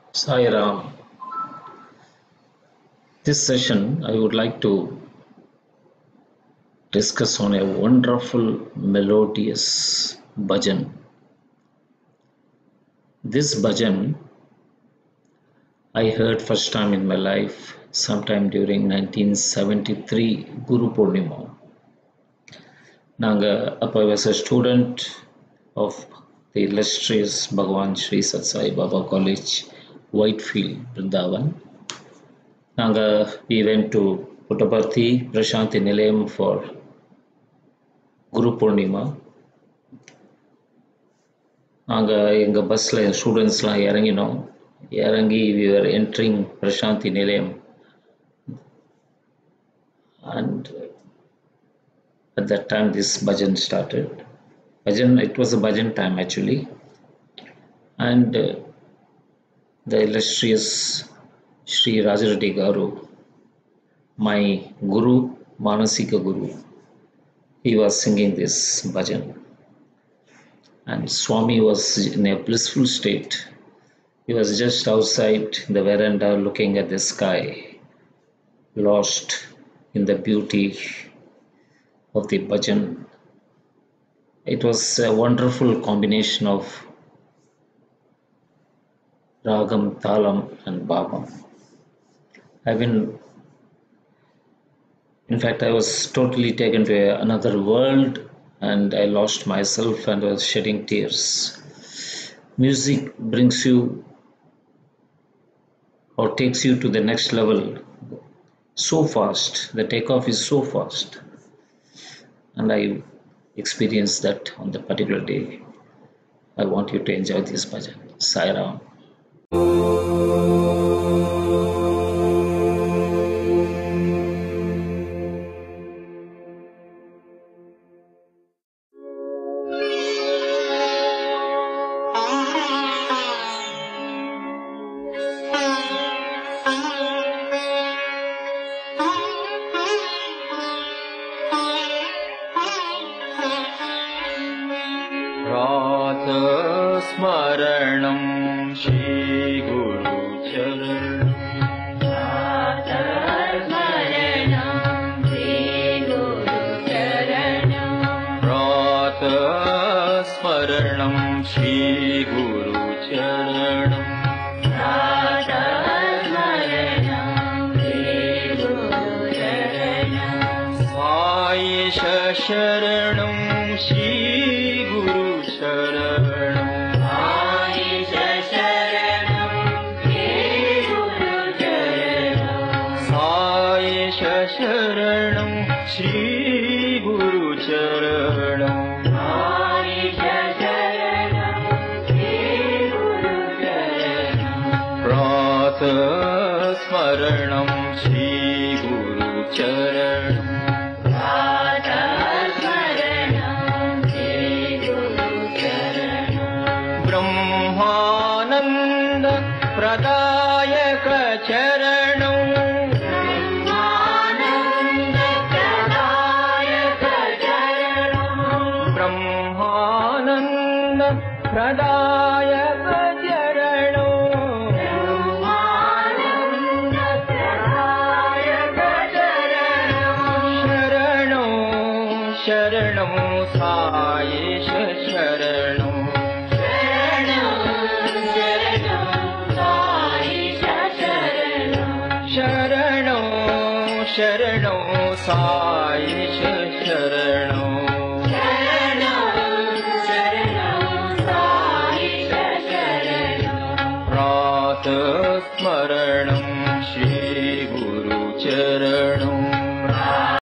Sai Ram. This session, I would like to discuss on a wonderful melodious bhajan. This bhajan I heard first time in my life sometime during 1973 Guru Purnima. I was a student of the illustrious Bhagavan Sri Sat Sai Baba College, Whitefield, Vrindavan. We went to Puttaparthi, Prashanthi Nilayam for Guru Purnima. எங்கள் பஸ்ஸில் ஸ்டூடெண்ட்ஸ்லாம் இறங்கி we were entering Prashanthi Nilayam, and at that time this bhajan started. It was a bhajan time actually, and the illustrious Sri Rajareddy Garu, my Guru, Manasika Guru, he was singing this bhajan, and Swami was in a blissful state. He was just outside the veranda looking at the sky, lost in the beauty of the bhajan. It was a wonderful combination of ragam, talam and bhabam. In fact, I was totally taken to another world, and I lost myself and was shedding tears. Music brings you or takes you to the next level so fast. The takeoff is so fast, and I experienced that on the particular day. I want you to enjoy this bhajan. Sai Ram. स्मरणं श्री गुरु चरण स्मरणं श्री गुरु चरण साईश शरणं श्री गुरु चरण शरणं श्री गुरु चरणं प्रातः स्मरणं श्री गुरु चरणं ब्रह्मानन्द प्रदायक चरणं प्रदायक चरणो शरणो शरणं साईश शरणो शरणो शरणो साईश शरणो स्मरणं